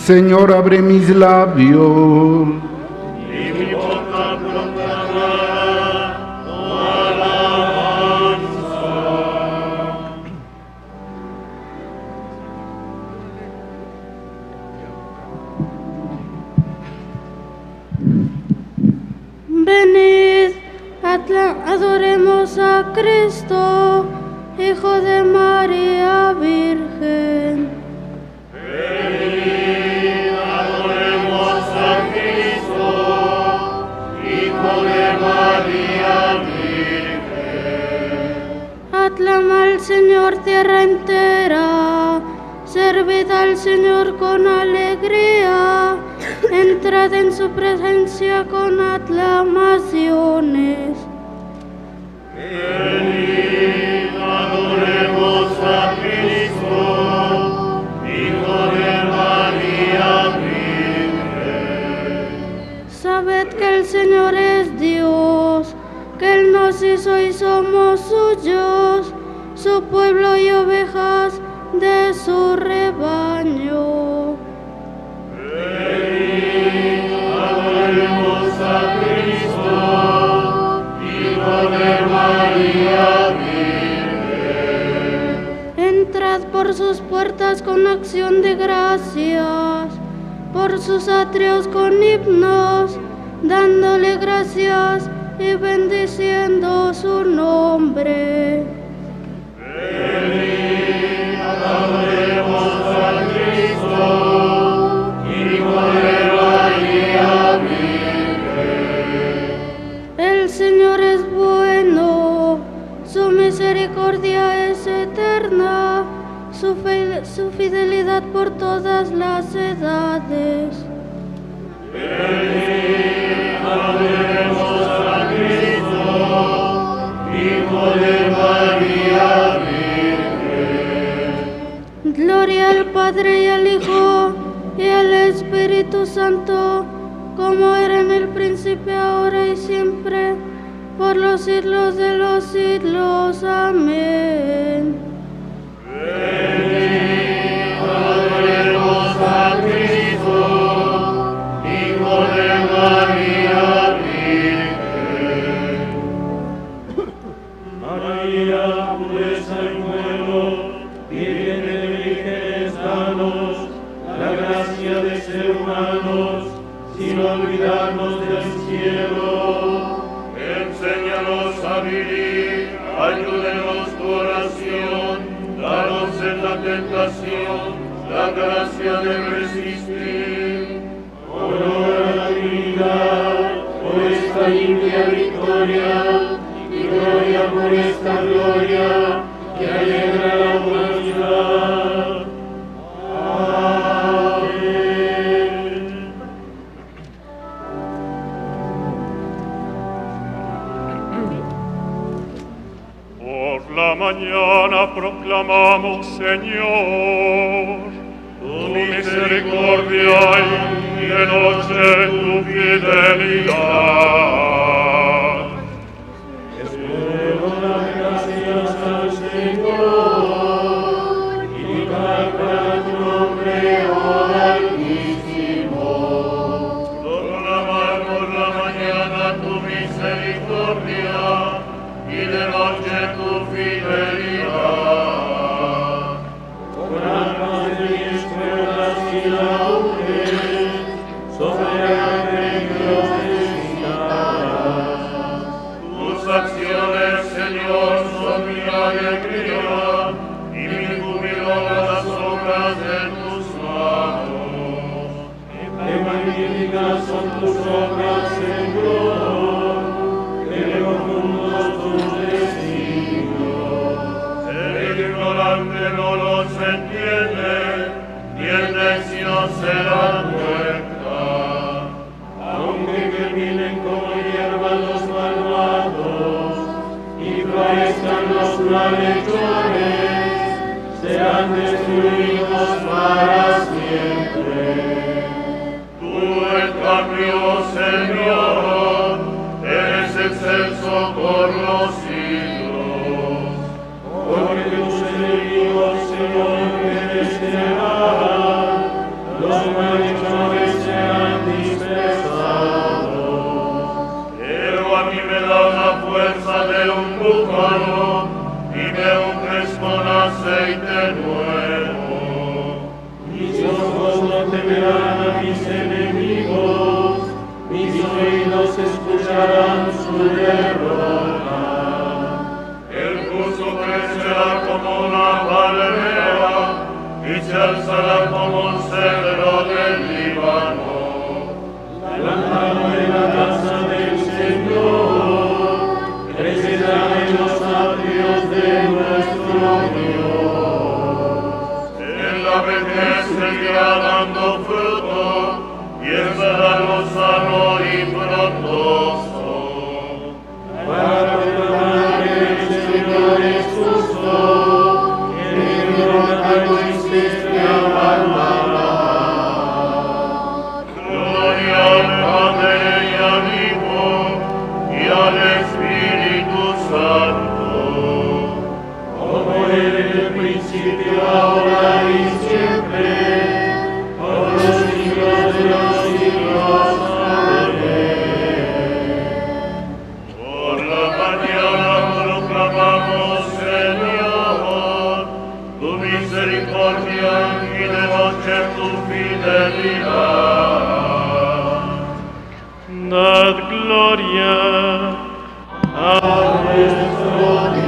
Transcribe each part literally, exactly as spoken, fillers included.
Señor, abre mis labios. Y mi boca proclamará tu alabanza. Venid, adoremos a Cristo, Hijo de María Virgen. Venid, adoremos a Cristo, Hijo de María Virgen. Aclama al Señor tierra entera, servid al Señor con alegría, entrad en su presencia con aclamaciones. Venid, adoremos a Cristo, Hijo de María Virgen. Sabed que el Señor es Dios, que Él nos hizo y somos suyos, su pueblo y ovejas de su rebaño. Venid, adoremos a Cristo, Hijo de María Virgen. Entrad por sus puertas con acción de gracias, por sus atrios con himnos, dándole gracias y bendiciendo su nombre. Venid, adoremos a Cristo, Hijo de María Virgen. El Señor es bueno, su misericordia es eterna, su, fe- su fidelidad por todas las edades. Venid, adoremos a Cristo, Hijo de María Virgen. Gloria al Padre y al Hijo y al Espíritu Santo, como era en el principio, ahora y siempre, por los siglos de los siglos. Amén. Venid, adoremos a Cristo, Hijo de María Virgen. María, pureza y vuelo, Virgen de vírgenes, danos la gracia de ser humanos, sin olvidarnos del cielo. Enséñanos a vivir, ayúdenos tu oración, danos en la tentación la gracia de resistir. Honor a la Trinidad por esta limpia victoria y gloria por esta gloria que alegra la humanidad. Amén. Por la mañana proclamamos, Señor, tu misericordia y de noche tu fidelidad. Espero las gracias al Señor y cantar para tu nombre, oh Altísimo. Proclamar por la mañana tu misericordia y de noche tu fidelidad. Con armas de diez cuerdas y laúdes, sobre arreglos descitadas. Tus acciones, Señor, son mi alegría y mi júbilo las obras de tus manos. Qué magníficas son tus obras, Señor, qué profundos tus designios. El ignorante no los entiende, y el necio será muerta. Aunque terminen como hierba los malvados y florezcan los malhechores, serán destruidos para siempre. Tú, en cambio, Señor, eres excelso por los siglos. Porque tus enemigos, Señor, perecerán, los los malhechores sean dispersados. Pero a mí me das la fuerza de un búfalo y me unges con aceite nuevo. Mis ojos no temerán a mis enemigos, mis oídos escucharán su derrota. El justo crecerá como una palmera y se alzará como un cedro del Líbano. Plantado en la casa del Señor, crecerá en los atrios de nuestro Dios. En la vejez seguirá dando fruto y estará lozano y frondoso. Para proclamar que el Señor es justo, que en él no hay justicia alguna. Gloria al Padre y al Hijo y al Espíritu Santo. Como era en el principio, ahora y siempre, por los siglos de los siglos. Amén. Por la mañana proclamamos, Señor, tu misericordia y de noche tu fidelidad. Dad gloria a Nuestro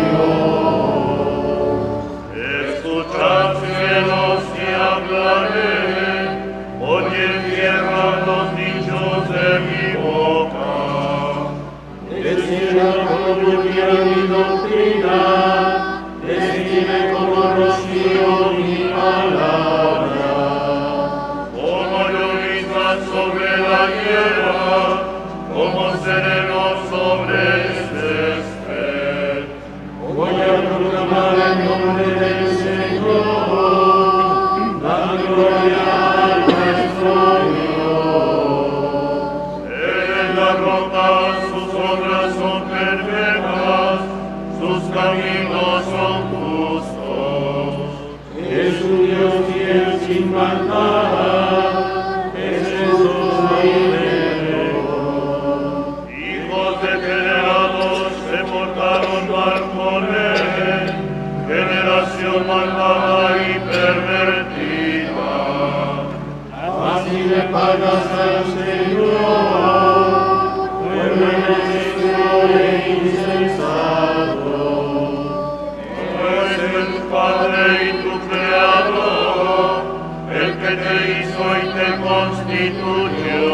Escuchad cielos y hablaré, oye tierra los dichos de mi boca. Descienda como lluvia mi doctrina, desciende como rocío mi palabra. Como llovizna sobre la hierba, como sereno sobre el césped. Voy a proclamar el nombre del Señor, la gloria a nuestro Dios. Él es la roca, sus obras son perfectas, sus caminos son justos. Es un Dios fiel sin maldad, es Jesús verdadero. Hijos degenerados se portaron mal con él, generación malvada y pervertida. Así le pagas al Señor, pueblo necio e insensato. Pues el Padre y tu Creador, el que te hizo y te constituyó.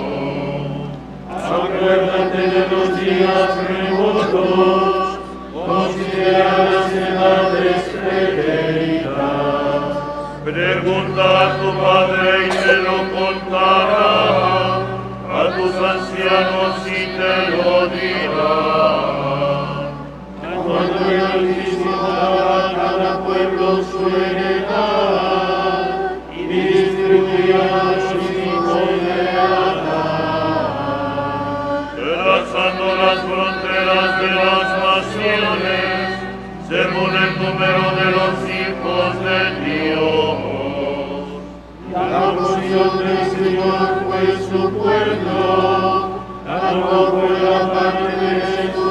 Acuérdate de los días remotos, considera las edades pretéritas. Pregunta a tu Padre y te lo contará, a tus ancianos y te lo dirá. Cuando el Altísimo daba a cada pueblo su heredad y distribuía a los hijos de Adán. Trazando las fronteras de las naciones, según el número de los hijos de Dios. La porción del Señor fue su pueblo, tampoco la parte de su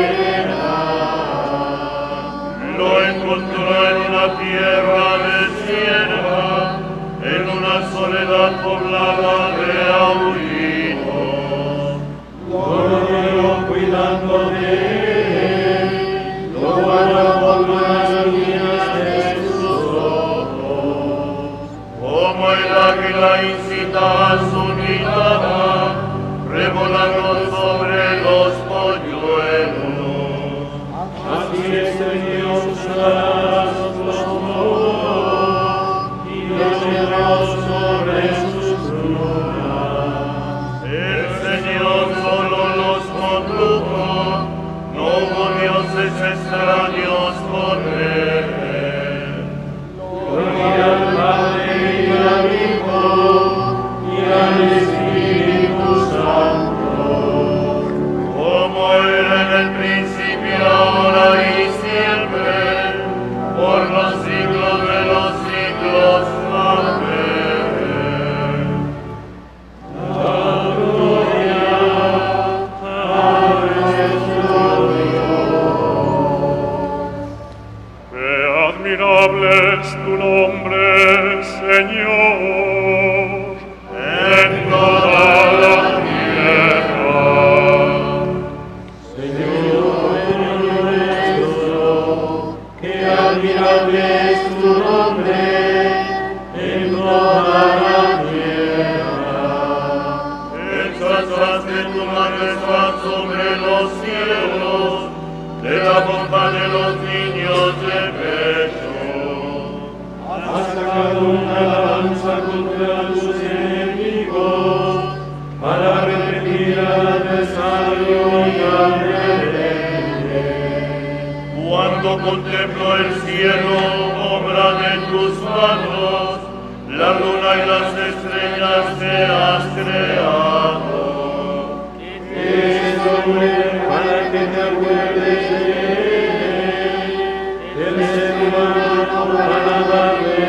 heredad. Lo encontró en una tierra desierta, en una soledad poblada de aullidos. Lo rodeó cuidando de él, lo guardó con las líneas de sus ojos. Como el águila incita a su nidada, revolando sobre los polluelos. Así es el Dios usará los moros y los llevará sobre sus lunas. El Señor solo los condujo, no hubo dioses extraños con él. Gloria al Padre y al Hijo y al Espíritu Santo. tu nombre, Señor, en toda la tierra. Señor nuestro, que admirable es tu nombre en toda la tierra. Ensalzaste tu majestad sobre los cielos, de la boca de los niños de pecho. Has sacado una lanza contra tus enemigos, para repetir al adversario y al rebelde. Cuando contemplo el cielo, obra de tus manos, la luna y las estrellas te has creado. Es hombre para que te acuerdes de él, el ser humano para darle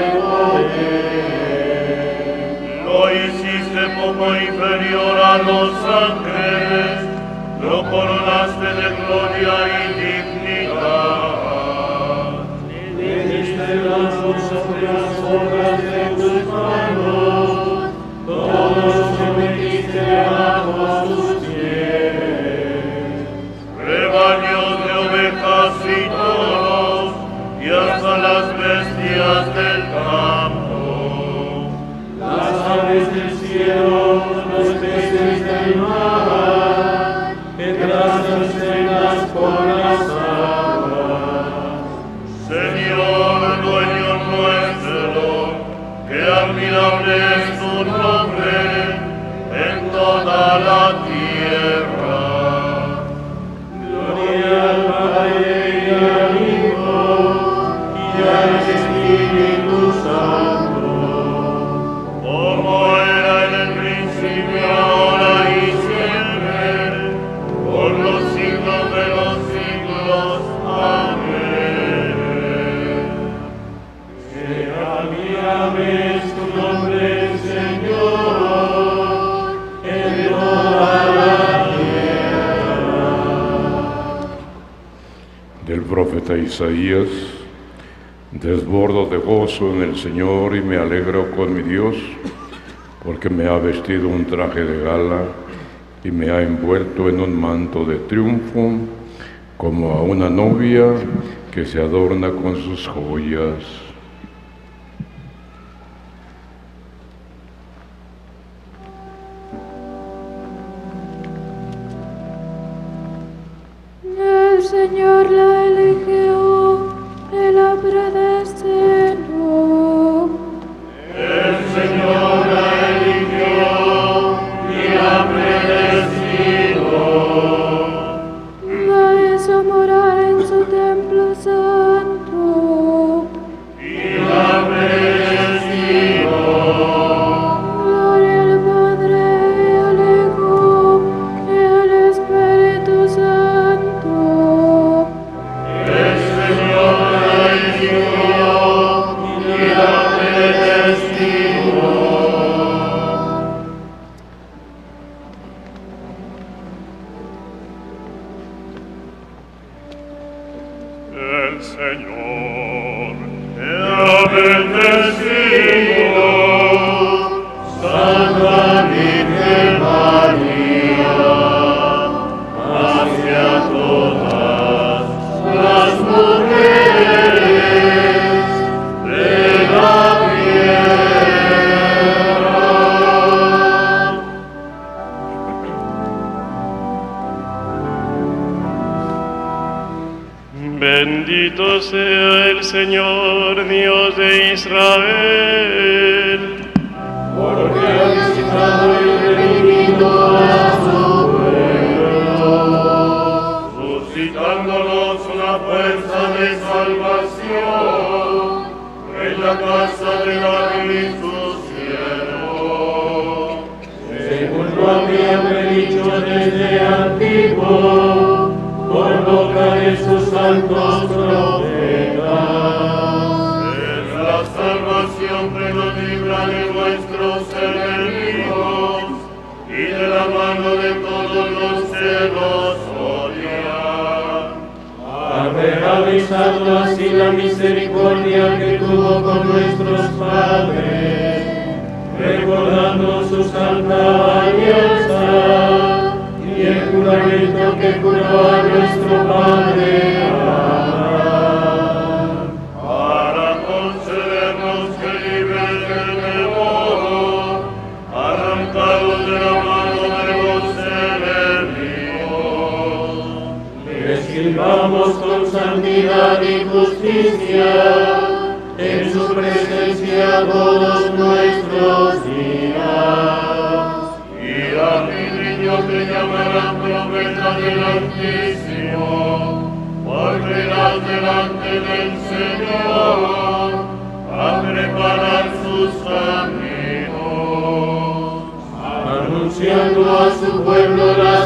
poder. Lo hiciste poco inferior a los ángeles, lo coronaste de gloria y dignidad. Le diste las sobre las obras de tus manos, todos sometiste bajo sus pies. Rebaños de ovejas y toros, y hasta las bestias del campo. Las aves del cielo, los peces del mar, que trazan sendas por las aguas. Señor, dueño nuestro, que admirable es tu nombre en toda la tierra. Gloria al Padre y al Hijo y al Espíritu Santo. Como era en el principio, ahora y siempre, por los siglos de los siglos. Amén. Que admirable es tu nombre, Señor, en toda la tierra. Del profeta Isaías: desbordo de gozo en el Señor y me alegro con mi Dios, porque me ha vestido un traje de gala y me ha envuelto en un manto de triunfo, como a una novia que se adorna con sus joyas. El Señor la eligió, Él la predestinó. El Señor la eligió y la predestinó. La hizo morar en su templo santo. Y la predestinó. Gloria al Padre y al Hijo y al Espíritu Santo. El Señor la eligió y la predestinó. el Señor. Te ha bendecido, Santa Virgen María, hacia todas las mujeres de la tierra. Bendito sea el Señor, Dios de Israel, Porque ha visitado y redimido a su pueblo, suscitándonos una fuerza de salvación en la casa de David su siervo. según lo había predicho desde antiguo, por boca de sus santos profetas. Es la salvación que nos libra de nuestros enemigos y de la mano de todos los que nos odian. Arreglado avisando así la misericordia que tuvo con nuestros padres, recordando su santa alianza y el juramento que juró a nuestro Padre Abraham, para concedernos que libres del demonio, arrancados de la mano de los enemigos, le sirvamos con santidad y justicia en su presencia todos nuestros días. y a mi niño te llamarán profeta del Altísimo, porque irás delante del Señor a preparar sus caminos, Anunciando a su pueblo la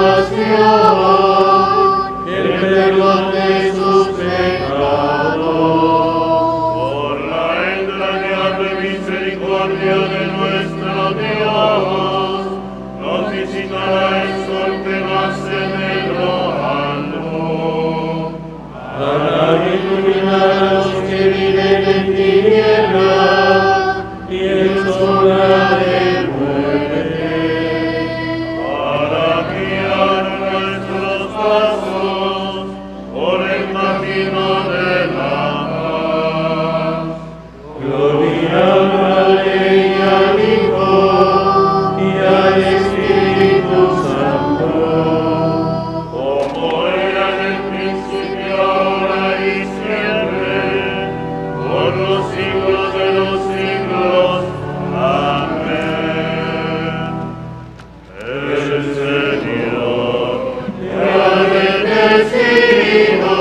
salvación, el perdón de sus pecados. por la entrañable misericordia de nuestro Dios, nos visitará el sol que nace de lo alto, Para iluminar a los que viven en tinieblas y en sombra de muerte, para guiar nuestros pasos por el camino de la paz. gloria al Padre y al Hijo y al Espíritu Santo, Como era en el principio, ahora y siempre, por los siglos de los siglos. Amén. El Señor te ha bendecido,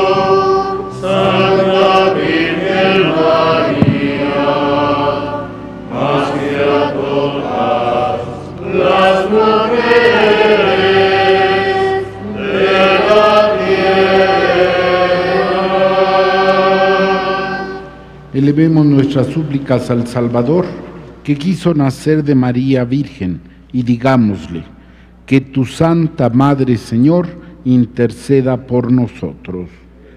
Santa Virgen María, más que a todas las mujeres de la tierra. Elevemos nuestras súplicas al Salvador, que quiso nacer de María Virgen, y digámosle: que tu Santa Madre, Señor, interceda por nosotros.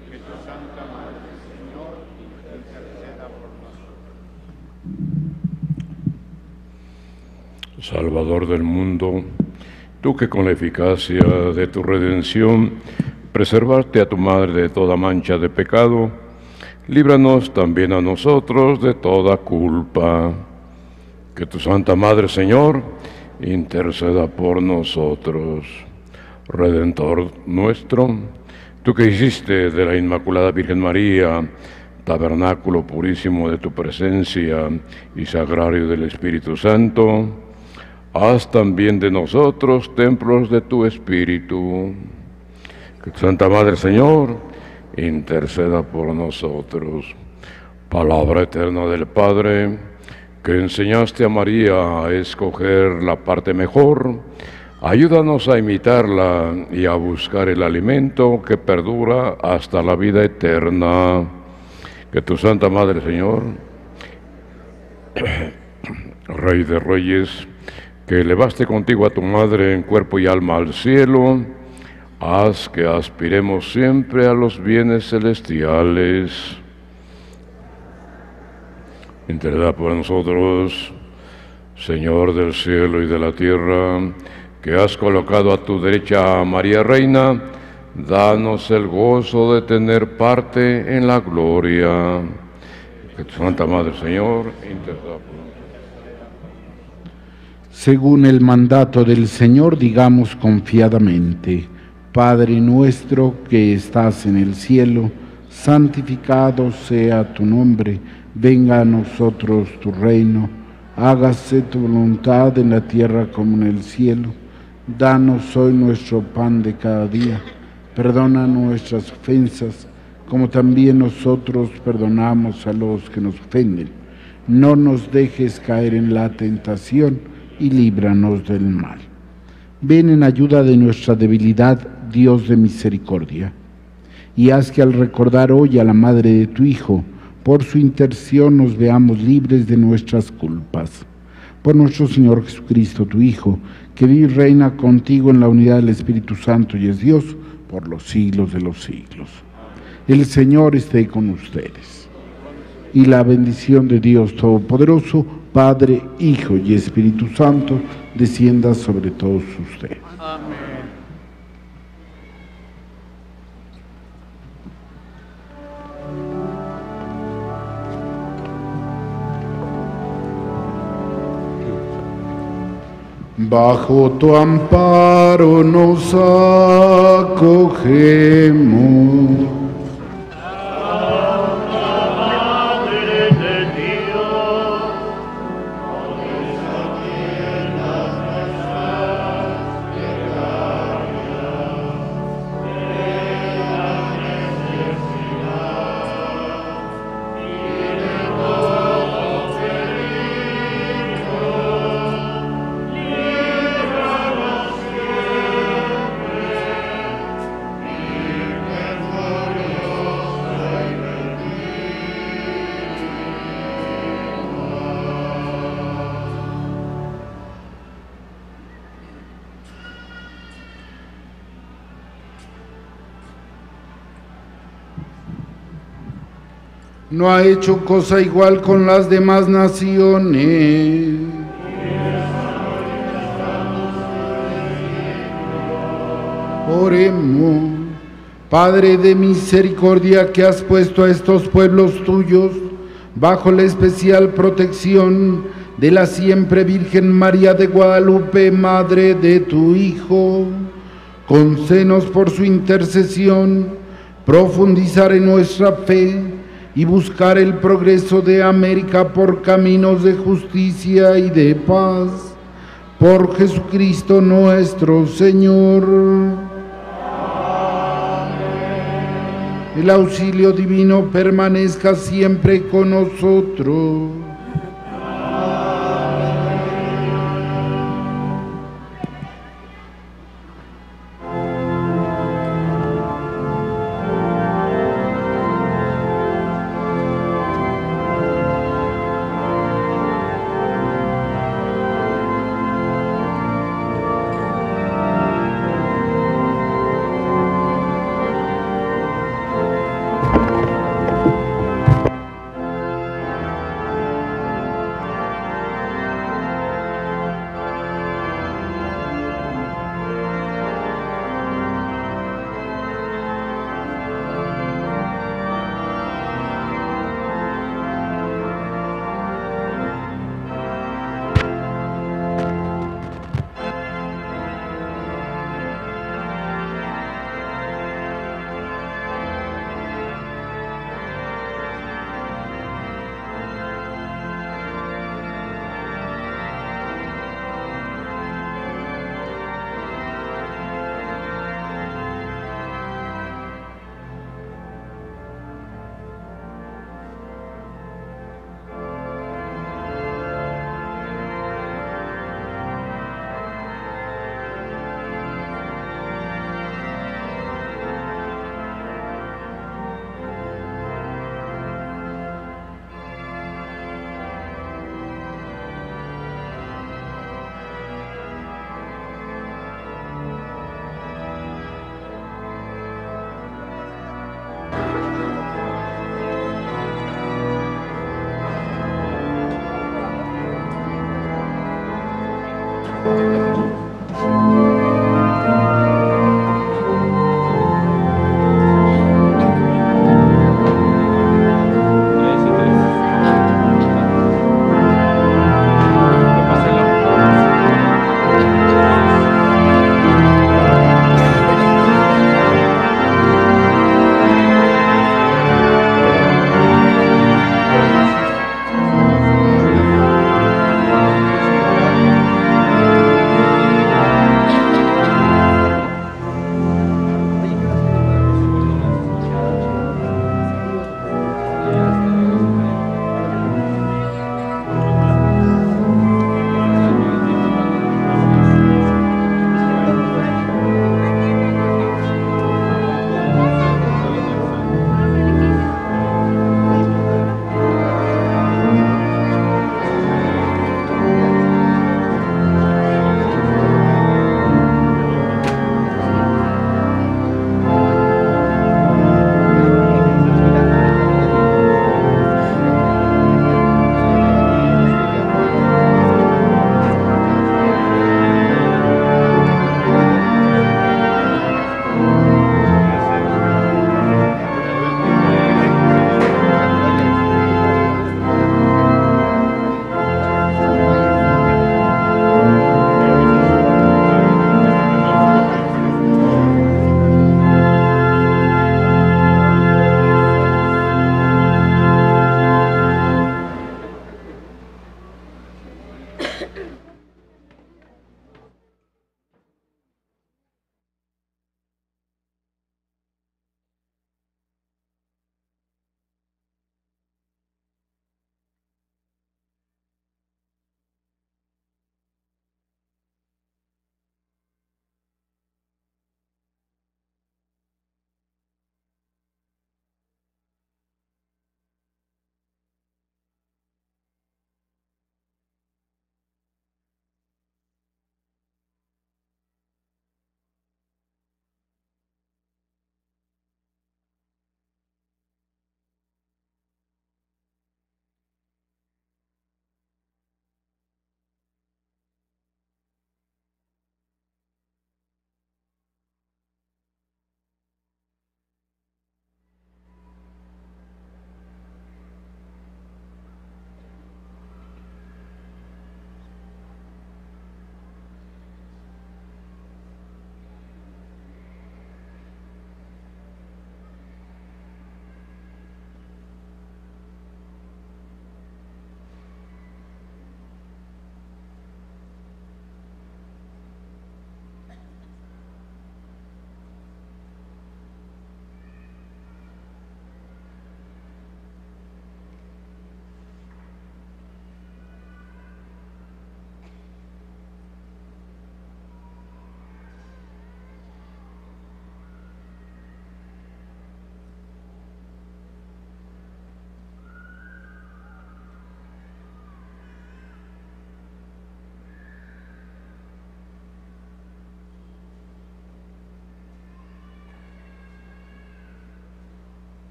Salvador del mundo, tú que con la eficacia de tu redención preservaste a tu Madre de toda mancha de pecado, líbranos también a nosotros de toda culpa. Que tu Santa Madre, Señor, interceda por nosotros. Redentor nuestro, tú que hiciste de la Inmaculada Virgen María tabernáculo purísimo de tu presencia y sagrario del Espíritu Santo, haz también de nosotros templos de tu Espíritu. Que tu Santa Madre, Señor, interceda por nosotros. Palabra eterna del Padre, que enseñaste a María a escoger la parte mejor, ayúdanos a imitarla y a buscar el alimento que perdura hasta la vida eterna. Que tu Santa Madre, Señor, Rey de Reyes, que elevaste contigo a tu Madre en cuerpo y alma al cielo, haz que aspiremos siempre a los bienes celestiales. Interceda por nosotros, Señor del cielo y de la tierra, que has colocado a tu derecha a María Reina, danos el gozo de tener parte en la gloria. Que tu Santa Madre, Señor, interceda por nosotros. Según el mandato del Señor, digamos confiadamente: Padre nuestro que estás en el cielo, santificado sea tu nombre. Venga a nosotros tu reino, hágase tu voluntad en la tierra como en el cielo. Danos hoy nuestro pan de cada día. Perdona nuestras ofensas, como también nosotros perdonamos a los que nos ofenden. No nos dejes caer en la tentación y líbranos del mal. Ven en ayuda de nuestra debilidad, Dios de misericordia, y haz que al recordar hoy a la Madre de tu Hijo, por su intercesión nos veamos libres de nuestras culpas. Por nuestro Señor Jesucristo, tu Hijo, que vive y reina contigo en la unidad del Espíritu Santo y es Dios por los siglos de los siglos. El Señor esté con ustedes. Y la bendición de Dios Todopoderoso, Padre, Hijo y Espíritu Santo, descienda sobre todos ustedes. Amén. Bajo tu amparo nos acogemos. No ha hecho cosa igual con las demás naciones. Oremos. Padre de misericordia, que has puesto a estos pueblos tuyos bajo la especial protección de la siempre Virgen María de Guadalupe, Madre de tu Hijo, concédenos por su intercesión profundizar en nuestra fe y buscar el progreso de América por caminos de justicia y de paz. Por Jesucristo nuestro Señor. Amén. El auxilio divino permanezca siempre con nosotros.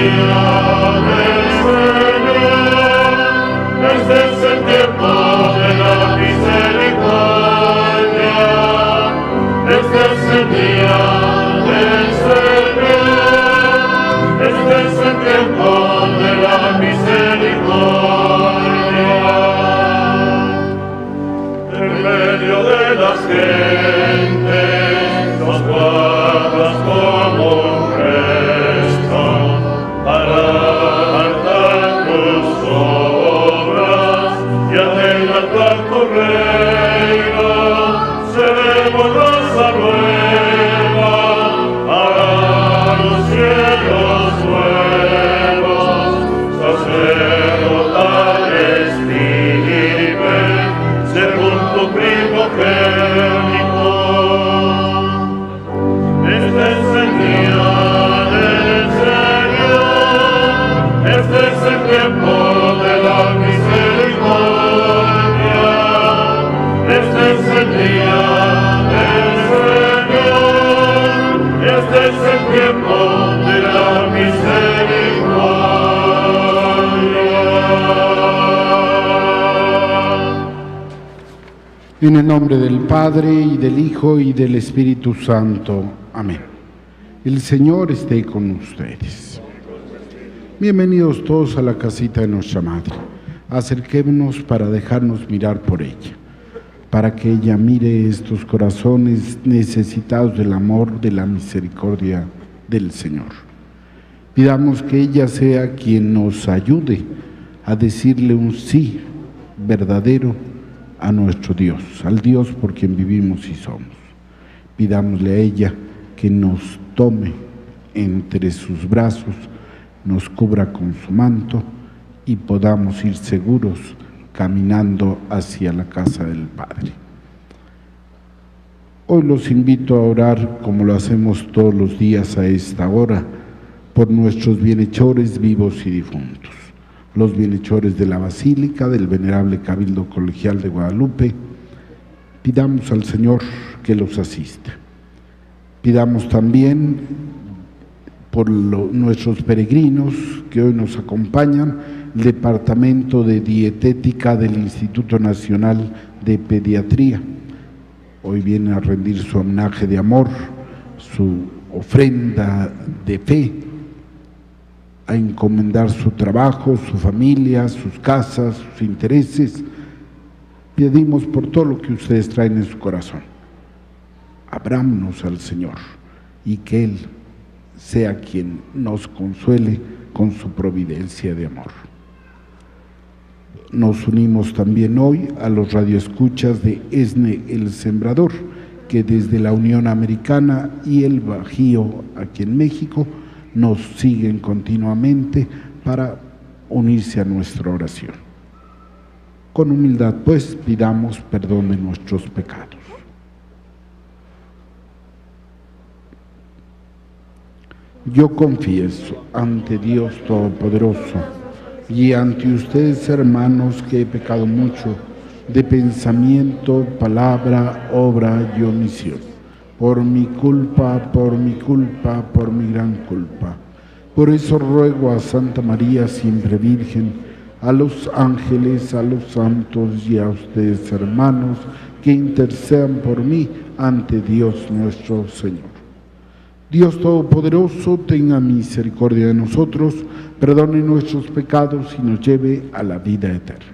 En el nombre del Padre, y del Hijo, y del Espíritu Santo. Amén. El Señor esté con ustedes. Bienvenidos todos a la casita de nuestra Madre. Acerquémonos para dejarnos mirar por ella, para que ella mire estos corazones necesitados del amor, de la misericordia del Señor. Pidamos que ella sea quien nos ayude a decirle un sí verdadero a nuestro Dios, al Dios por quien vivimos y somos. Pidámosle a ella que nos tome entre sus brazos, nos cubra con su manto y podamos ir seguros caminando hacia la casa del Padre. Hoy los invito a orar, como lo hacemos todos los días a esta hora, por nuestros bienhechores vivos y difuntos, los bienhechores de la Basílica, del Venerable Cabildo Colegial de Guadalupe. Pidamos al Señor que los asista. Pidamos también por lo, nuestros peregrinos que hoy nos acompañan, el Departamento de Dietética del Instituto Nacional de Pediatría. Hoy vienen a rendir su homenaje de amor, su ofrenda de fe, a encomendar su trabajo, su familia, sus casas, sus intereses. Pedimos por todo lo que ustedes traen en su corazón. Abrámonos al Señor y que Él sea quien nos consuele con su providencia de amor. Nos unimos también hoy a los radioescuchas de ESNE El Sembrador, que desde la Unión Americana y el Bajío, aquí en México, nos siguen continuamente para unirse a nuestra oración. Con humildad, pues, pidamos perdón de nuestros pecados. Yo confieso ante Dios Todopoderoso y ante ustedes, hermanos, que he pecado mucho de pensamiento, palabra, obra y omisión. Por mi culpa, por mi culpa, por mi gran culpa. Por eso ruego a Santa María, siempre Virgen, a los ángeles, a los santos y a ustedes, hermanos, que intercedan por mí ante Dios nuestro Señor. Dios Todopoderoso, tenga misericordia de nosotros, perdone nuestros pecados y nos lleve a la vida eterna.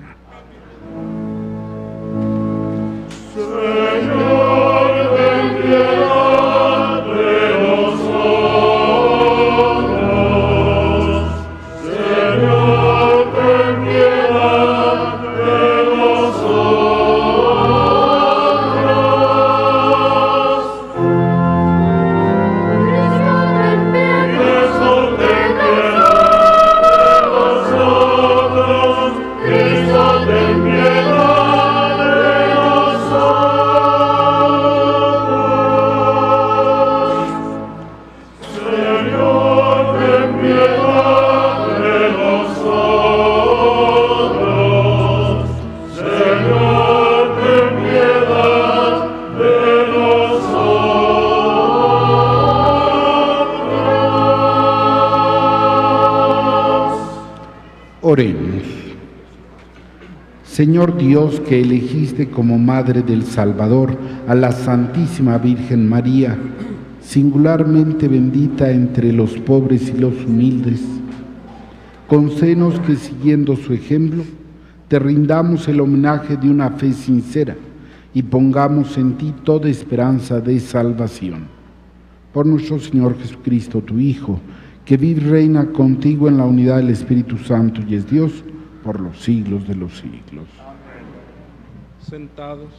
Cristo Oremos. Señor Dios, que elegiste como Madre del Salvador a la Santísima Virgen María, singularmente bendita entre los pobres y los humildes, concédenos que siguiendo su ejemplo, te rindamos el homenaje de una fe sincera y pongamos en ti toda esperanza de salvación. Por nuestro Señor Jesucristo, tu Hijo, que vive y reina contigo en la unidad del Espíritu Santo y es Dios por los siglos de los siglos. Amén. Sentados.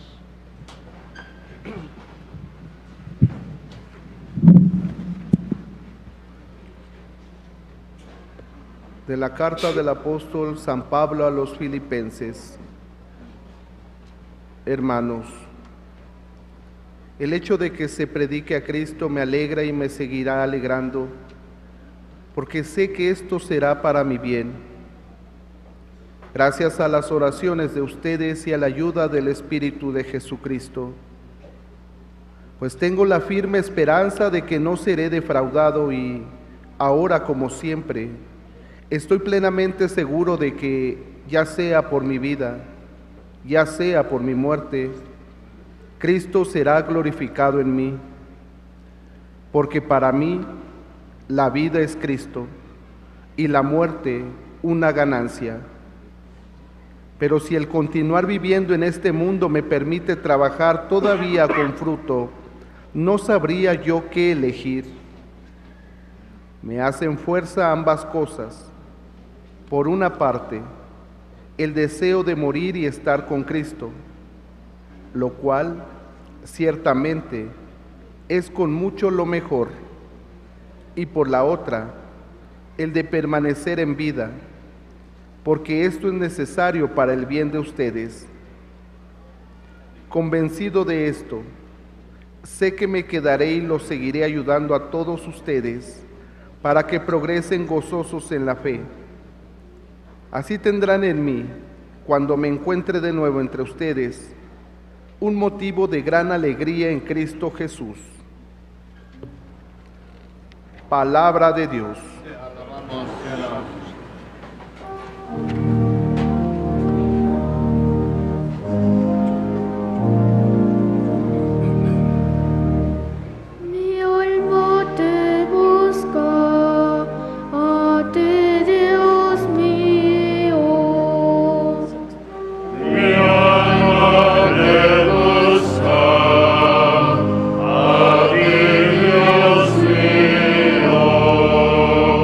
De la carta del apóstol San Pablo a los Filipenses. Hermanos, el hecho de que se predique a Cristo me alegra y me seguirá alegrando, porque sé que esto será para mi bien. Gracias a las oraciones de ustedes y a la ayuda del Espíritu de Jesucristo, pues tengo la firme esperanza de que no seré defraudado y, ahora como siempre, estoy plenamente seguro de que, ya sea por mi vida, ya sea por mi muerte, Cristo será glorificado en mí, porque para mí la vida es Cristo y la muerte una ganancia. Pero si el continuar viviendo en este mundo me permite trabajar todavía con fruto, no sabría yo qué elegir. Me hacen fuerza ambas cosas. Por una parte, el deseo de morir y estar con Cristo, lo cual, ciertamente, es con mucho lo mejor. Y por la otra, el de permanecer en vida, porque esto es necesario para el bien de ustedes. Convencido de esto, sé que me quedaré y los seguiré ayudando a todos ustedes para que progresen gozosos en la fe. Así tendrán en mí, cuando me encuentre de nuevo entre ustedes, un motivo de gran alegría en Cristo Jesús. Palabra de Dios. Te alabamos, te alabamos. Mi alma te busca, a ti Dios mío. Mi alma te busca, a ti Dios mío.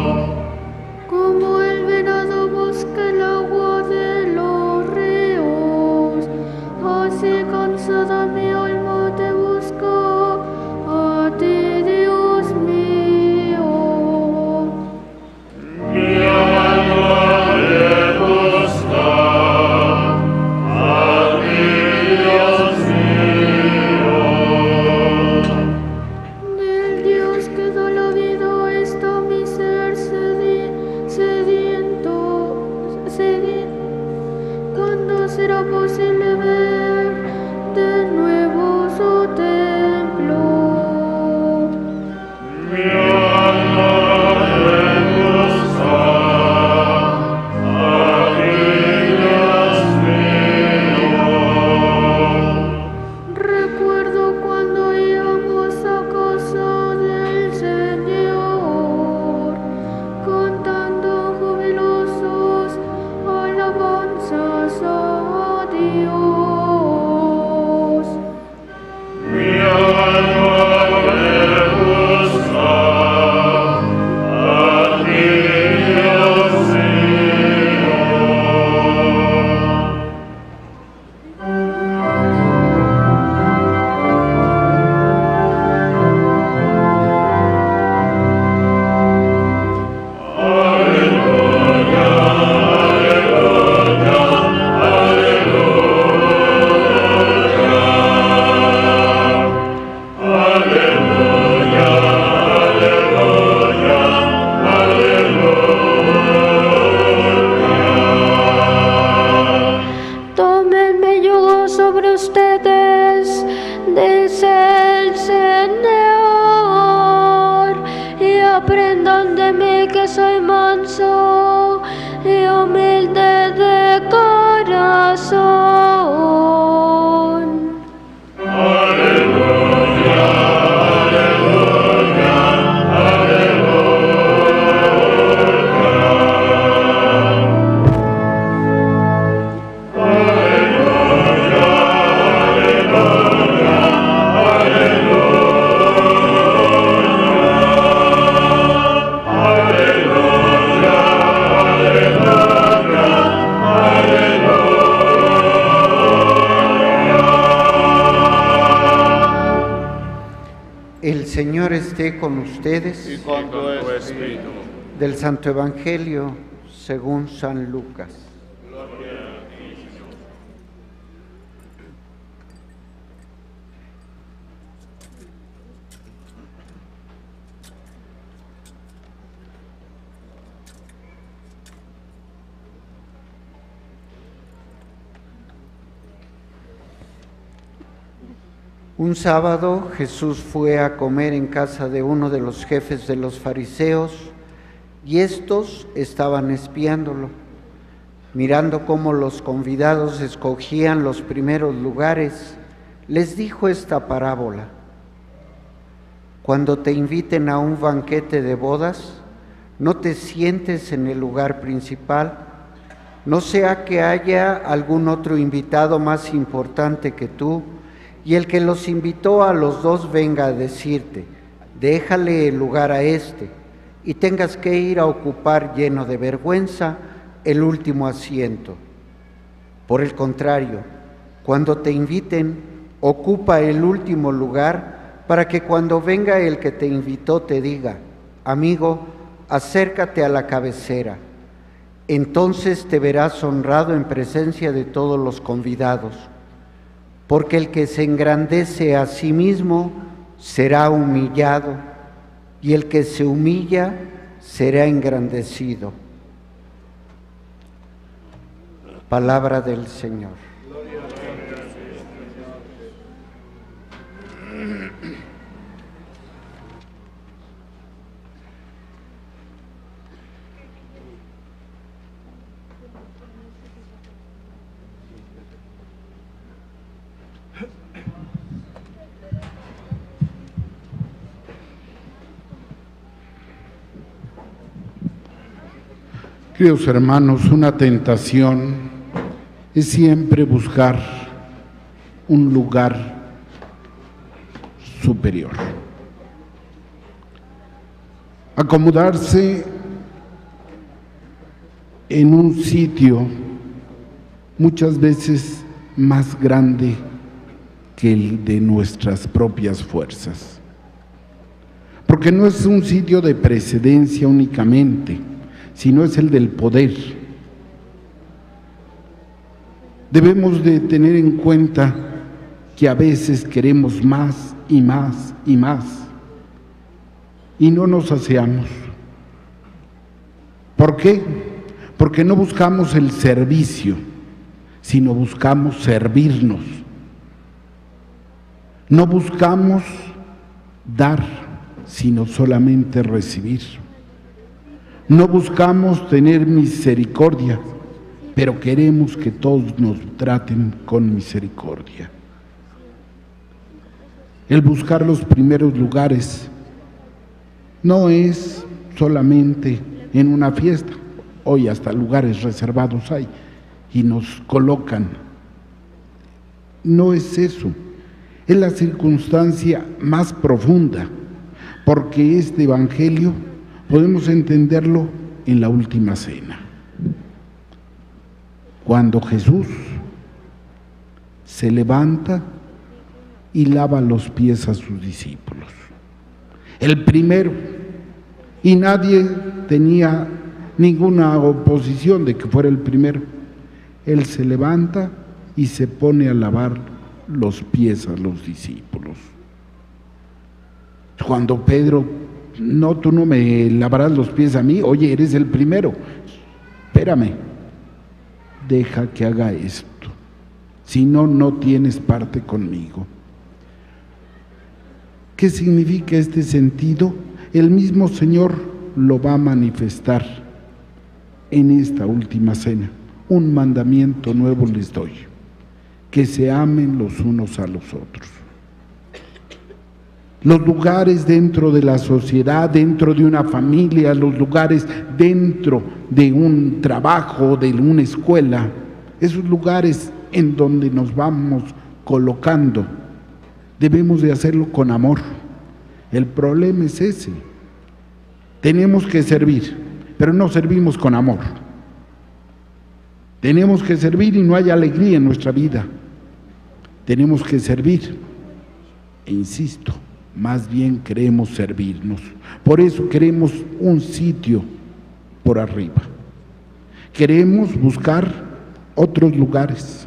Aprended que soy manso y humilde de corazón. Aleluya, aleluya, El Señor esté con ustedes. y con tu espíritu. Del Santo Evangelio según San Lucas. Un sábado Jesús fue a comer en casa de uno de los jefes de los fariseos y estos estaban espiándolo, mirando cómo los convidados escogían los primeros lugares. Les dijo esta parábola: cuando te inviten a un banquete de bodas, no te sientes en el lugar principal, no sea que haya algún otro invitado más importante que tú, y el que los invitó a los dos venga a decirte: déjale el lugar a este, y tengas que ir a ocupar lleno de vergüenza el último asiento. Por el contrario, cuando te inviten, ocupa el último lugar, para que cuando venga el que te invitó te diga: amigo, acércate a la cabecera. Entonces te verás honrado en presencia de todos los convidados. Porque el que se engrandece a sí mismo será humillado, y el que se humilla será engrandecido. Palabra del Señor. Queridos hermanos, una tentación es siempre buscar un lugar superior, acomodarse en un sitio muchas veces más grande que el de nuestras propias fuerzas, porque no es un sitio de precedencia únicamente, sino es el del poder. Debemos de tener en cuenta que a veces queremos más y más y más y no nos saciamos. ¿Por qué? Porque no buscamos el servicio, sino buscamos servirnos. No buscamos dar, sino solamente recibir. No buscamos tener misericordia, pero queremos que todos nos traten con misericordia. El buscar los primeros lugares no es solamente en una fiesta. Hoy hasta lugares reservados hay y nos colocan. No es eso, es la circunstancia más profunda, porque este evangelio podemos entenderlo en la última cena, cuando Jesús se levanta y lava los pies a sus discípulos. El primero, y nadie tenía ninguna oposición de que fuera el primero. Él se levanta y se pone a lavar los pies a los discípulos. Cuando Pedro: no, tú no me lavarás los pies a mí, oye, eres el primero, espérame, deja que haga esto, si no, no tienes parte conmigo. ¿Qué significa este sentido? El mismo Señor lo va a manifestar en esta última cena. Un mandamiento nuevo les doy, que se amen los unos a los otros. Los lugares dentro de la sociedad, dentro de una familia, los lugares dentro de un trabajo, de una escuela, esos lugares en donde nos vamos colocando, debemos de hacerlo con amor. El problema es ese. Tenemos que servir, pero no servimos con amor. Tenemos que servir y no hay alegría en nuestra vida. Tenemos que servir, e insisto, más bien queremos servirnos. Por eso queremos un sitio por arriba. Queremos buscar otros lugares.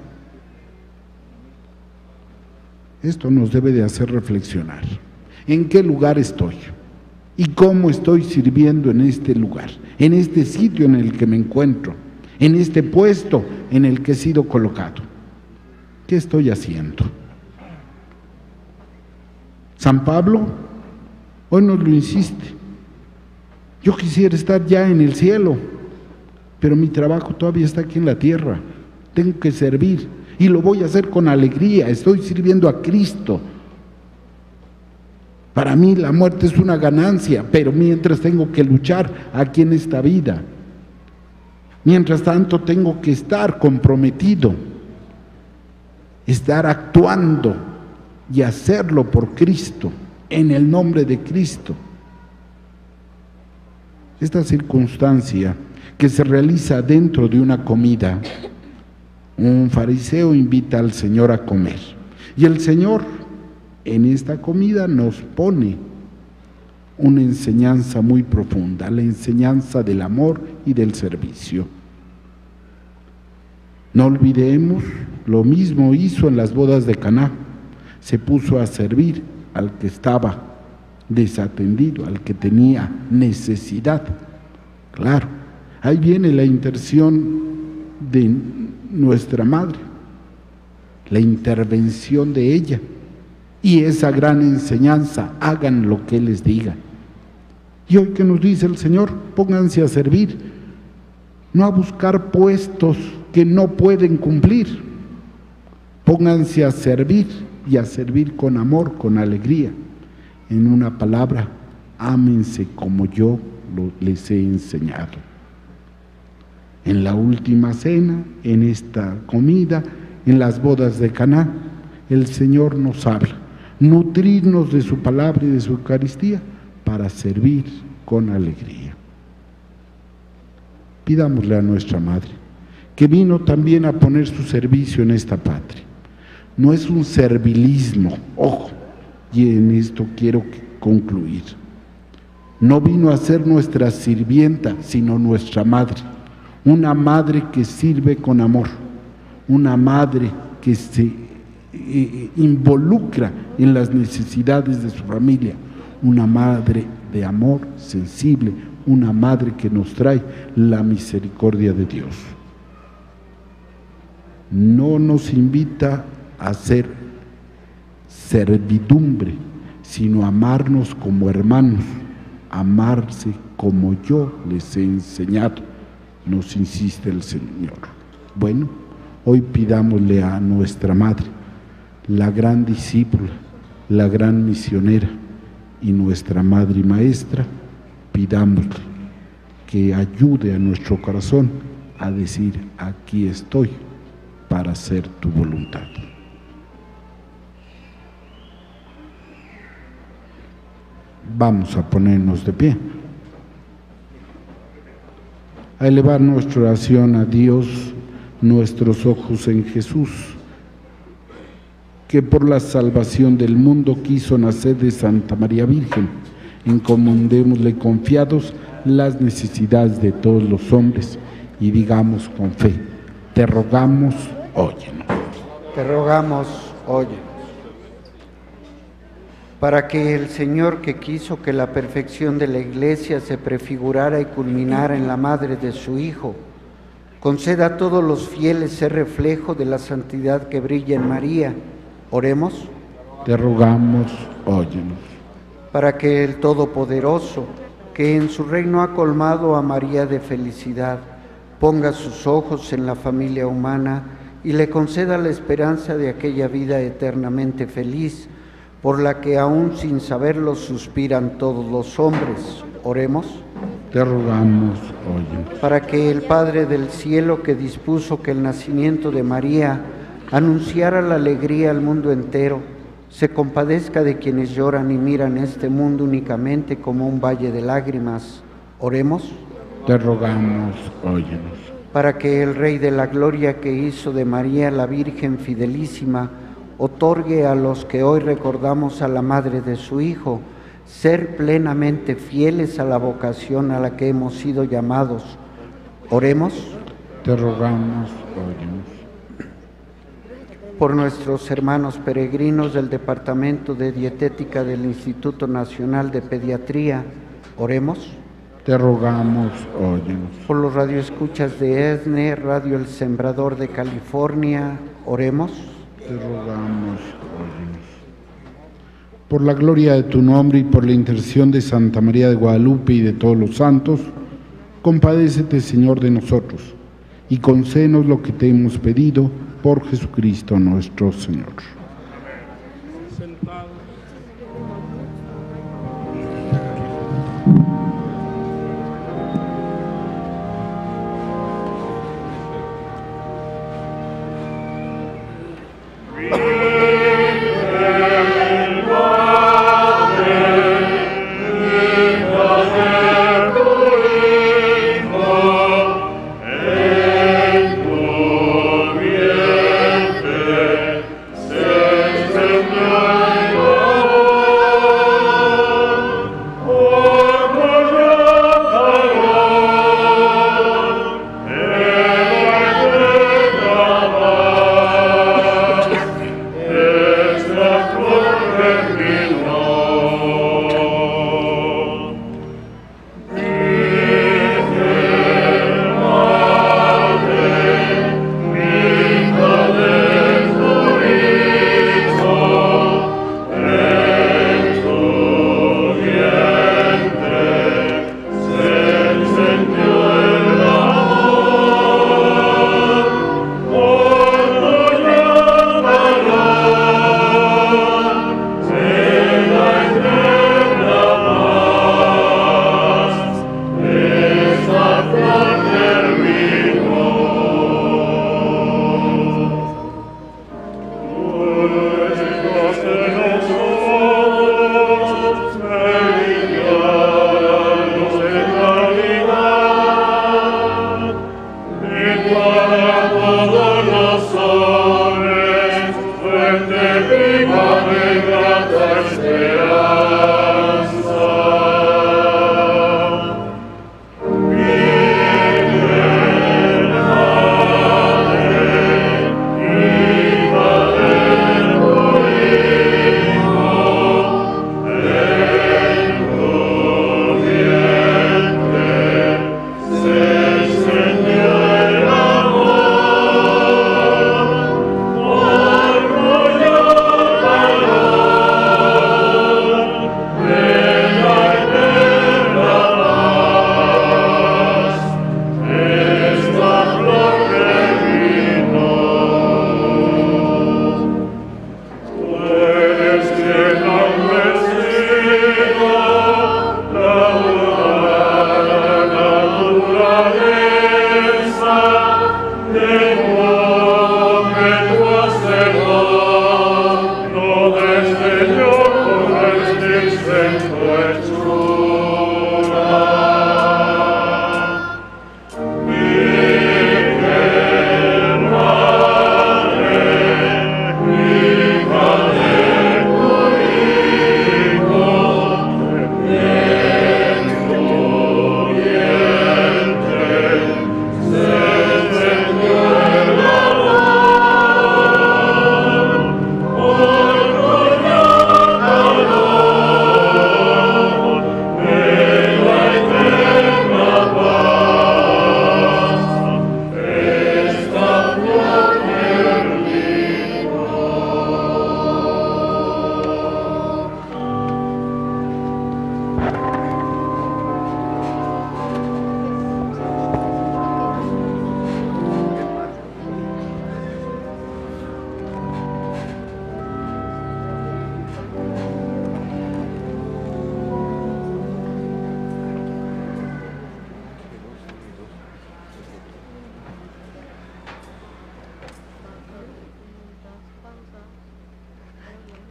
Esto nos debe de hacer reflexionar. ¿En qué lugar estoy? ¿Y cómo estoy sirviendo en este lugar? En este sitio en el que me encuentro, en este puesto en el que he sido colocado. ¿Qué estoy haciendo? San Pablo hoy nos lo insiste. Yo quisiera estar ya en el cielo, pero mi trabajo todavía está aquí en la tierra. Tengo que servir y lo voy a hacer con alegría. Estoy sirviendo a Cristo. Para mí la muerte es una ganancia, pero mientras tengo que luchar aquí en esta vida. Mientras tanto tengo que estar comprometido, estar actuando y hacerlo por Cristo, en el nombre de Cristo. Esta circunstancia que se realiza dentro de una comida, un fariseo invita al Señor a comer, y el Señor en esta comida nos pone una enseñanza muy profunda, la enseñanza del amor y del servicio. No olvidemos, lo mismo hizo en las bodas de Caná. Se puso a servir al que estaba desatendido, al que tenía necesidad. Claro, ahí viene la intención de nuestra Madre, la intervención de ella, y esa gran enseñanza: hagan lo que Él les diga. Y hoy, ¿qué nos dice el Señor? Pónganse a servir, no a buscar puestos que no pueden cumplir. Pónganse a servir, y a servir con amor, con alegría. En una palabra, ámense como yo lo, les he enseñado. En la última cena, en esta comida, en las bodas de Caná, el Señor nos habla, nutrirnos de su palabra y de su Eucaristía para servir con alegría. Pidámosle a nuestra Madre, que vino también a poner su servicio en esta patria. No es un servilismo, ojo, y en esto quiero concluir. No vino a ser nuestra sirvienta, sino nuestra madre. Una madre que sirve con amor, una madre que se eh, involucra en las necesidades de su familia, una madre de amor sensible, una madre que nos trae la misericordia de Dios. No nos invita a hacer servidumbre, sino amarnos como hermanos, amarse como yo les he enseñado, nos insiste el Señor. Bueno, hoy pidámosle a nuestra Madre, la gran discípula, la gran misionera y nuestra Madre y Maestra, pidámosle que ayude a nuestro corazón a decir: aquí estoy para hacer tu voluntad. Vamos a ponernos de pie, a elevar nuestra oración a Dios, nuestros ojos en Jesús, que por la salvación del mundo quiso nacer de Santa María Virgen. Encomendémosle confiados las necesidades de todos los hombres y digamos con fe: te rogamos, óyenos. Te rogamos, óyenos. Para que el Señor, que quiso que la perfección de la Iglesia se prefigurara y culminara en la madre de su Hijo, conceda a todos los fieles ser reflejo de la santidad que brilla en María. Oremos. Te rogamos, óyenos. Para que el Todopoderoso, que en su reino ha colmado a María de felicidad, ponga sus ojos en la familia humana y le conceda la esperanza de aquella vida eternamente feliz, por la que aún sin saberlo suspiran todos los hombres. Oremos. Te rogamos, óyenos. Para que el Padre del cielo, que dispuso que el nacimiento de María anunciara la alegría al mundo entero, se compadezca de quienes lloran y miran este mundo únicamente como un valle de lágrimas. Oremos. Te rogamos, óyenos. Para que el Rey de la Gloria, que hizo de María la Virgen fidelísima, otorgue a los que hoy recordamos a la Madre de su Hijo, ser plenamente fieles a la vocación a la que hemos sido llamados. Oremos. Te rogamos, óyenos. Por nuestros hermanos peregrinos del Departamento de Dietética del Instituto Nacional de Pediatría, oremos. Te rogamos, óyenos. Por los radioescuchas de ESNE, Radio El Sembrador de California, oremos. Te rogamos, óyenos. Por la gloria de tu nombre y por la intercesión de Santa María de Guadalupe y de todos los santos, compadécete, Señor, de nosotros, y concédenos lo que te hemos pedido por Jesucristo nuestro Señor. Sentados. Say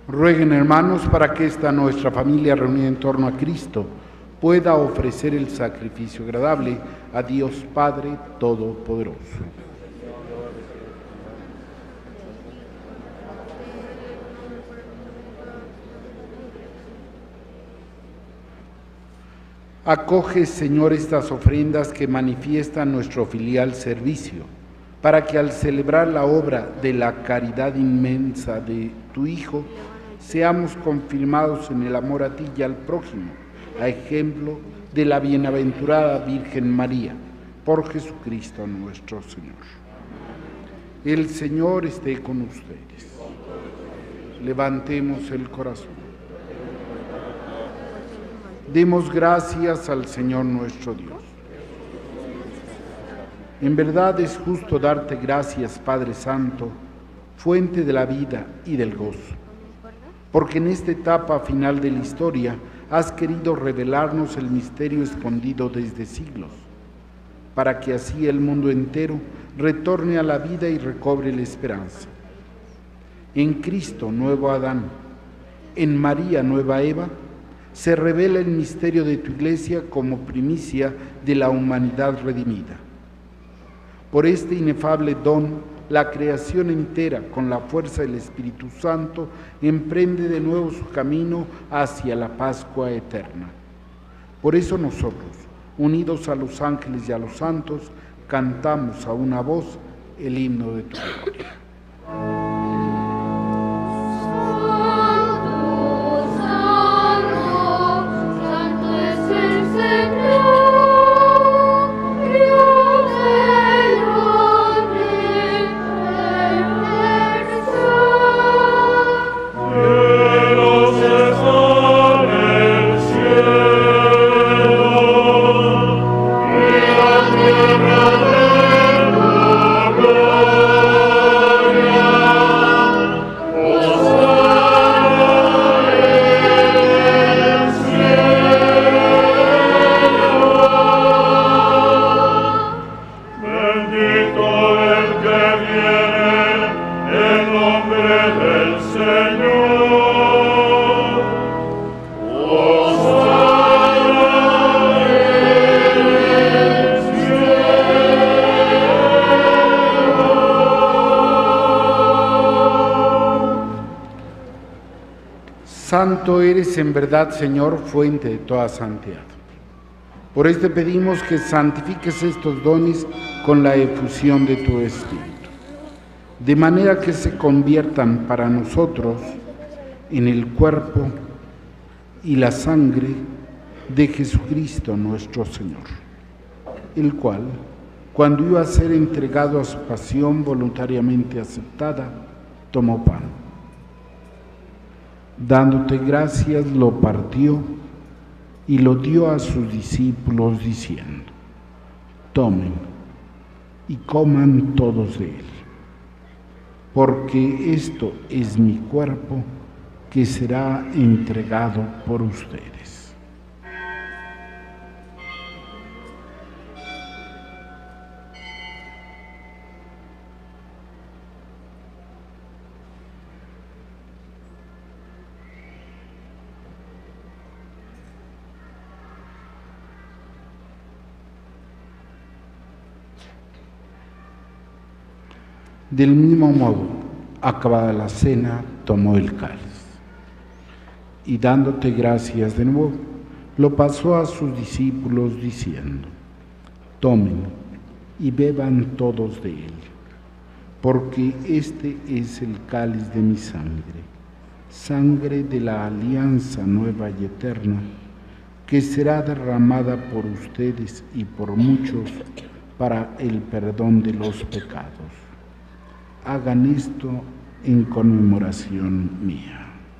Rueguen, hermanos, para que esta nuestra familia reunida en torno a Cristo pueda ofrecer el sacrificio agradable a Dios Padre Todopoderoso. Acoge, Señor, estas ofrendas que manifiestan nuestro filial servicio, para que al celebrar la obra de la caridad inmensa de tu Hijo, seamos confirmados en el amor a ti y al prójimo, a ejemplo de la bienaventurada Virgen María, por Jesucristo nuestro Señor. El Señor esté con ustedes. Levantemos el corazón. Demos gracias al Señor nuestro Dios. En verdad es justo darte gracias, Padre Santo, fuente de la vida y del gozo, porque en esta etapa final de la historia has querido revelarnos el misterio escondido desde siglos, para que así el mundo entero retorne a la vida y recobre la esperanza. En Cristo, nuevo Adán, en María, nueva Eva, se revela el misterio de tu Iglesia como primicia de la humanidad redimida. Por este inefable don, la creación entera, con la fuerza del Espíritu Santo, emprende de nuevo su camino hacia la Pascua eterna. Por eso nosotros, unidos a los ángeles y a los santos, cantamos a una voz el himno de tu gloria. Santo eres en verdad, Señor, fuente de toda santidad. Por esto pedimos que santifiques estos dones con la efusión de tu Espíritu, de manera que se conviertan para nosotros en el cuerpo y la sangre de Jesucristo nuestro Señor, el cual, cuando iba a ser entregado a su pasión voluntariamente aceptada, tomó pan. Dándote gracias, lo partió y lo dio a sus discípulos diciendo: tomen y coman todos de él, porque esto es mi cuerpo que será entregado por ustedes. Del mismo modo, acabada la cena, tomó el cáliz y dándote gracias de nuevo, lo pasó a sus discípulos diciendo: tomen y beban todos de él, porque este es el cáliz de mi sangre, sangre de la alianza nueva y eterna, que será derramada por ustedes y por muchos para el perdón de los pecados. Hagan esto en conmemoración mía.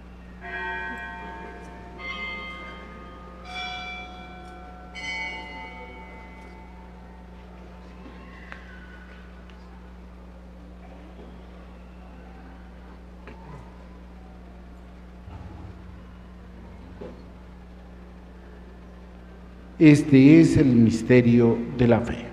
Este es el misterio de la fe.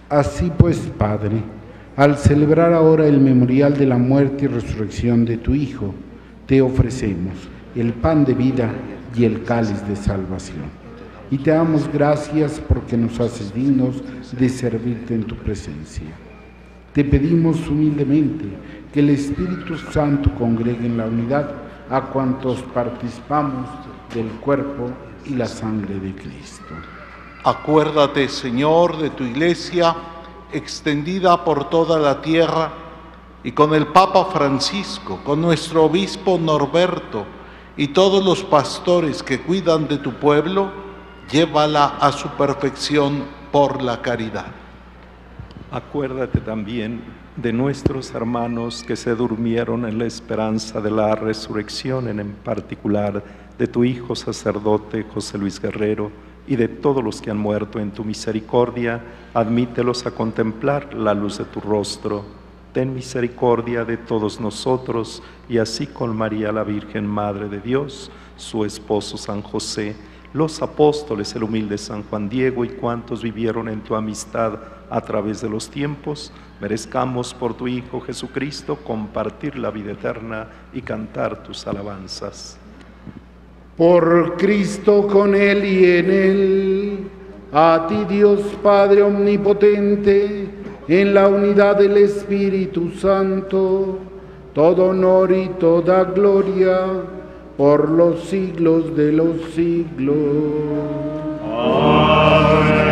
Así pues, Padre, al celebrar ahora el memorial de la muerte y resurrección de tu Hijo, te ofrecemos el pan de vida y el cáliz de salvación. Y te damos gracias porque nos haces dignos de servirte en tu presencia. Te pedimos humildemente que el Espíritu Santo congregue en la unidad a cuantos participamos del cuerpo y la sangre de Cristo. Acuérdate, Señor, de tu Iglesia, extendida por toda la tierra, y con el Papa Francisco, con nuestro obispo Norberto y todos los pastores que cuidan de tu pueblo, llévala a su perfección por la caridad. Acuérdate también de nuestros hermanos que se durmieron en la esperanza de la resurrección, en particular de tu Hijo sacerdote José Luis Guerrero, y de todos los que han muerto en tu misericordia. Admítelos a contemplar la luz de tu rostro. Ten misericordia de todos nosotros, y así con María la Virgen, Madre de Dios, su esposo San José, los apóstoles, el humilde San Juan Diego y cuantos vivieron en tu amistad a través de los tiempos, merezcamos por tu Hijo Jesucristo compartir la vida eterna y cantar tus alabanzas. Por Cristo, con Él y en Él, a ti Dios Padre Omnipotente, en la unidad del Espíritu Santo, todo honor y toda gloria, por los siglos de los siglos. Amén.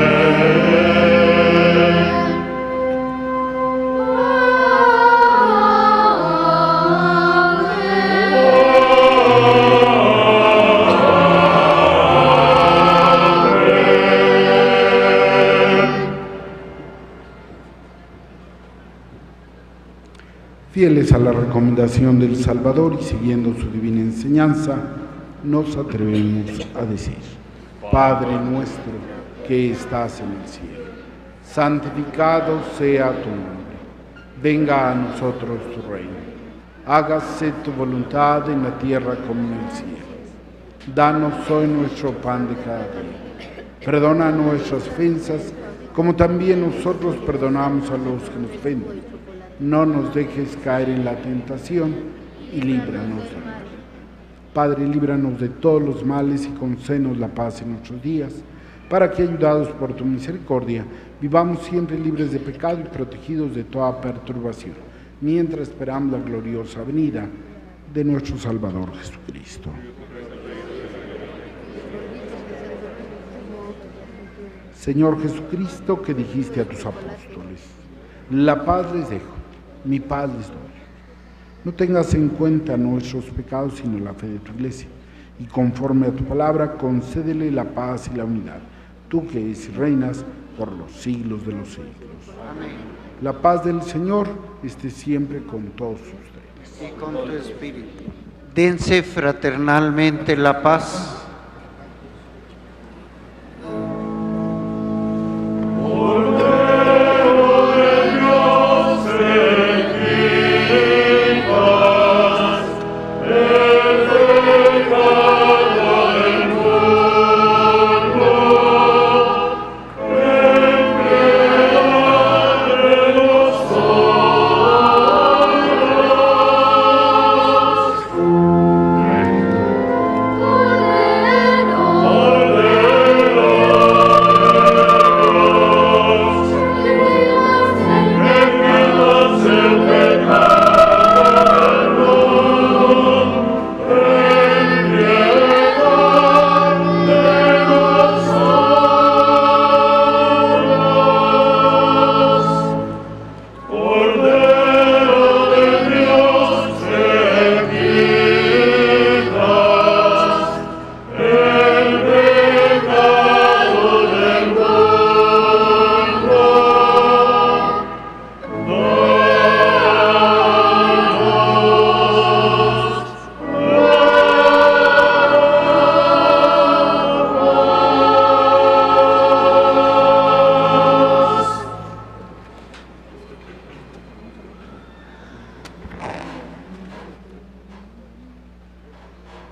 Fieles a la recomendación del Salvador y siguiendo su divina enseñanza, nos atrevemos a decir: Padre nuestro que estás en el cielo, santificado sea tu nombre. Venga a nosotros tu reino. Hágase tu voluntad en la tierra como en el cielo. Danos hoy nuestro pan de cada día. Perdona nuestras ofensas, como también nosotros perdonamos a los que nos ofenden. No nos dejes caer en la tentación y líbranos del mal. Padre, líbranos de todos los males y concédenos la paz en nuestros días, para que, ayudados por tu misericordia, vivamos siempre libres de pecado y protegidos de toda perturbación, mientras esperamos la gloriosa venida de nuestro Salvador Jesucristo. Señor Jesucristo, que dijiste a tus apóstoles: la paz les dejo, mi paz les doy. No tengas en cuenta nuestros pecados, sino la fe de tu Iglesia, y conforme a tu palabra, concédele la paz y la unidad, tú que es y reinas por los siglos de los siglos. Amén. La paz del Señor esté siempre con todos ustedes. Y con tu espíritu. Dense fraternalmente la paz.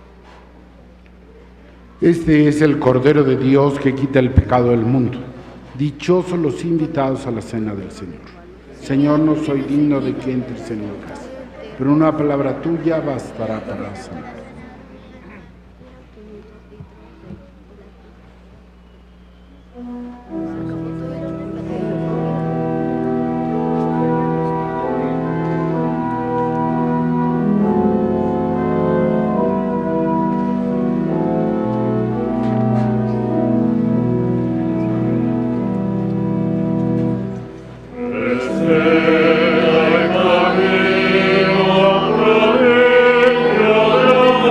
Este es el Cordero de Dios que quita el pecado del mundo. Dichosos los invitados a la cena del Señor. Señor, no soy digno de que entres en mi casa, pero una palabra tuya bastará para sanar. Este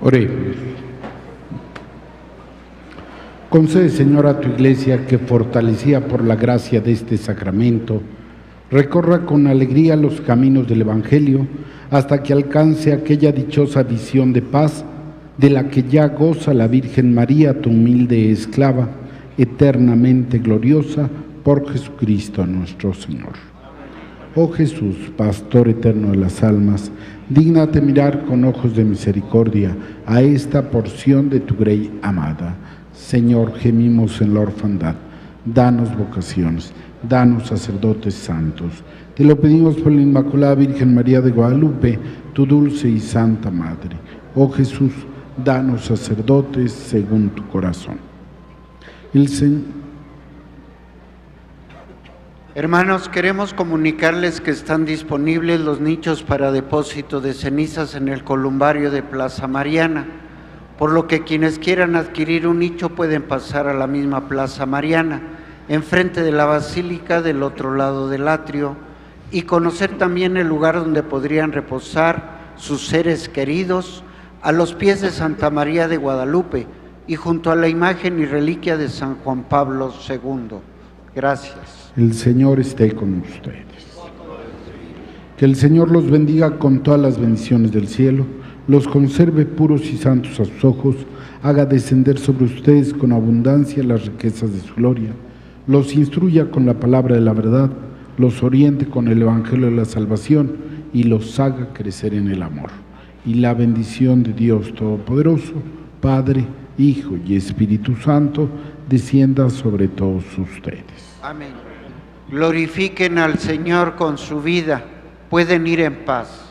Oremos. Concede, Señor, a tu Iglesia que, fortalecida por la gracia de este sacramento, recorra con alegría los caminos del Evangelio hasta que alcance aquella dichosa visión de paz de la que ya goza la Virgen María, tu humilde esclava, eternamente gloriosa, por Jesucristo nuestro Señor. Oh Jesús, Pastor eterno de las almas, dígnate mirar con ojos de misericordia a esta porción de tu Grey amada. Señor, gemimos en la orfandad, danos vocaciones, danos sacerdotes santos. Te lo pedimos por la Inmaculada Virgen María de Guadalupe, tu dulce y santa Madre. Oh Jesús, danos sacerdotes según tu corazón. El Señor... Hermanos, queremos comunicarles que están disponibles los nichos para depósito de cenizas en el columbario de Plaza Mariana, por lo que quienes quieran adquirir un nicho pueden pasar a la misma Plaza Mariana, enfrente de la Basílica del otro lado del atrio, y conocer también el lugar donde podrían reposar sus seres queridos a los pies de Santa María de Guadalupe y junto a la imagen y reliquia de San Juan Pablo segundo. Gracias. El Señor esté con ustedes. Que el Señor los bendiga con todas las bendiciones del cielo, los conserve puros y santos a sus ojos, haga descender sobre ustedes con abundancia las riquezas de su gloria, los instruya con la palabra de la verdad, los oriente con el Evangelio de la salvación y los haga crecer en el amor. Y la bendición de Dios Todopoderoso, Padre, Hijo y Espíritu Santo, descienda sobre todos ustedes. Amén. Glorifiquen al Señor con su vida. Pueden ir en paz.